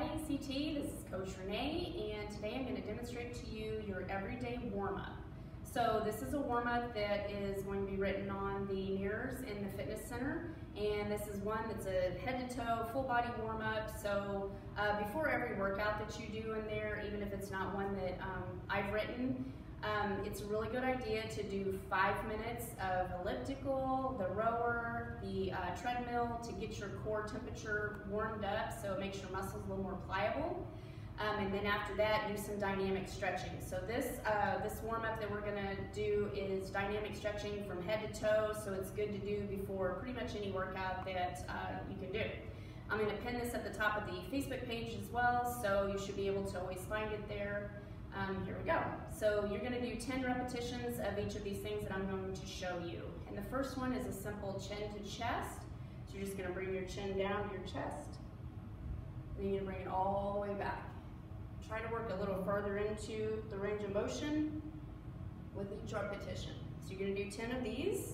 CT, this is Coach Renee, and today I'm going to demonstrate to you your everyday warm-up. So this is a warm-up that is going to be written on the mirrors in the fitness center, and this is one that's a head-to-toe, full-body warm-up. So before every workout that you do in there, even if it's not one that I've written, it's a really good idea to do 5 minutes of elliptical, the rower, the treadmill to get your core temperature warmed up so it makes your muscles a little more pliable. And then after that, do some dynamic stretching. So this warm-up that we're gonna do is dynamic stretching from head to toe, so it's good to do before pretty much any workout that you can do. I'm gonna pin this at the top of the Facebook page as well, so you should be able to always find it there. Here we go. So you're going to do 10 repetitions of each of these things that I'm going to show you. And the first one is a simple chin to chest. So you're just going to bring your chin down to your chest. Then you're going to bring it all the way back. Try to work a little further into the range of motion with each repetition. So you're going to do 10 of these.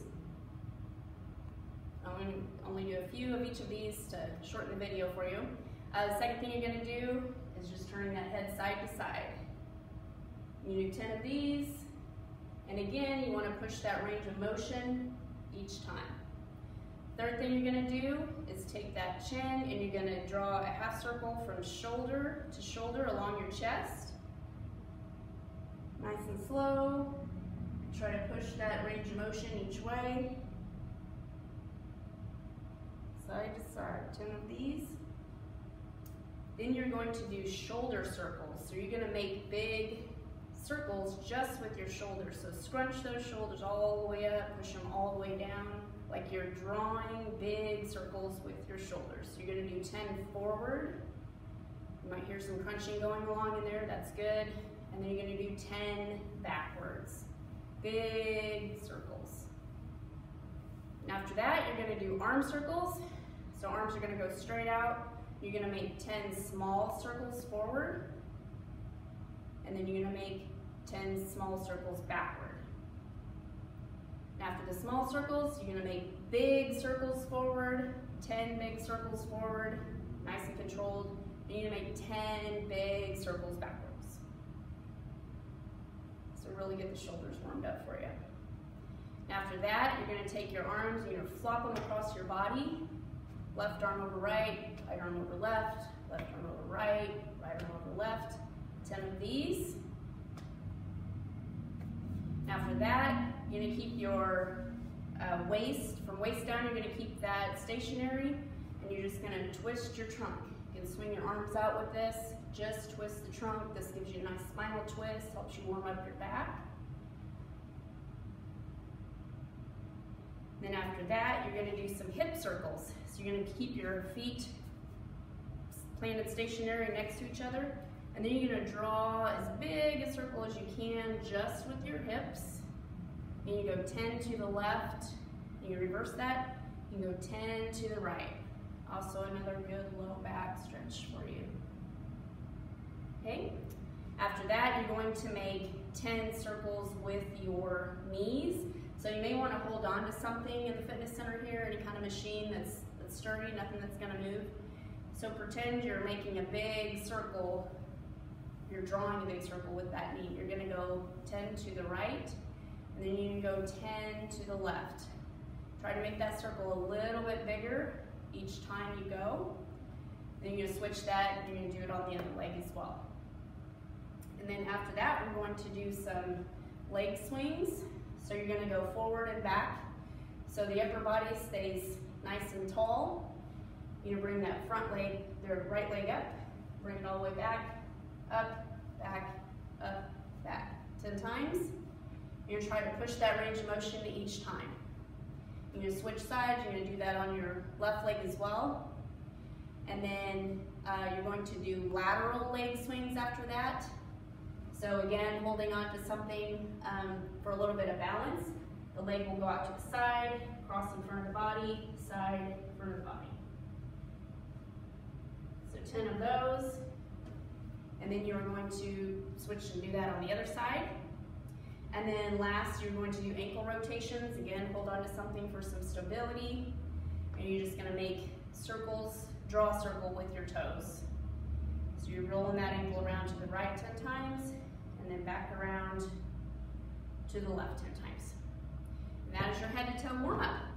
I'm going to only do a few of each of these to shorten the video for you. The second thing you're going to do is just turning that head side to side. You do 10 of these, and again, you want to push that range of motion each time. Third thing you're going to do is take that chin and you're going to draw a half circle from shoulder to shoulder along your chest. Nice and slow. Try to push that range of motion each way. Side to side, 10 of these. Then you're going to do shoulder circles. So you're going to make big circles just with your shoulders. So scrunch those shoulders all the way up, push them all the way down, like you're drawing big circles with your shoulders. So you're going to do 10 forward. You might hear some crunching going along in there, that's good. And then you're going to do 10 backwards. Big circles. And after that, you're going to do arm circles. So arms are going to go straight out. You're going to make 10 small circles forward. And then you're going to make 10 small circles backward. And after the small circles, you're going to make big circles forward, 10 big circles forward, nice and controlled. And you're going to make 10 big circles backwards. So really get the shoulders warmed up for you. And after that, you're going to take your arms, you're going to flop them across your body. Left arm over right arm over left arm over right arm over left. 10 of these. After that, you're going to keep your waist, from waist down, you're going to keep that stationary, and you're just going to twist your trunk. You can swing your arms out with this, just twist the trunk. This gives you a nice spinal twist, helps you warm up your back. Then after that, you're going to do some hip circles. So you're going to keep your feet planted stationary next to each other. And then you're going to draw as big a circle as you can just with your hips. And you go 10 to the left, and you reverse that, you go 10 to the right. Also another good low back stretch for you. Okay? After that, you're going to make 10 circles with your knees. So you may want to hold on to something in the fitness center here, any kind of machine that's sturdy, nothing that's going to move. So pretend you're making a big circle. You're drawing a big circle with that knee. You're going to go 10 to the right, and then you can go 10 to the left. Try to make that circle a little bit bigger each time you go. Then you're going to switch that, and you're going to do it on the other leg as well. And then after that, we're going to do some leg swings. So you're going to go forward and back. So the upper body stays nice and tall. You're going to bring that front leg, the right leg up, bring it all the way back, up, back, 10 times. You're going to try to push that range of motion each time. You're going to switch sides, you're going to do that on your left leg as well. And then you're going to do lateral leg swings after that. So again, holding on to something for a little bit of balance. The leg will go out to the side, cross in front of the body, side, front of the body. So 10 of those. And then you're going to switch and do that on the other side. And then last, you're going to do ankle rotations. Again, hold on to something for some stability. And you're just going to make circles, draw a circle with your toes. So you're rolling that ankle around to the right 10 times, and then back around to the left 10 times. And that is your head to toe warm up.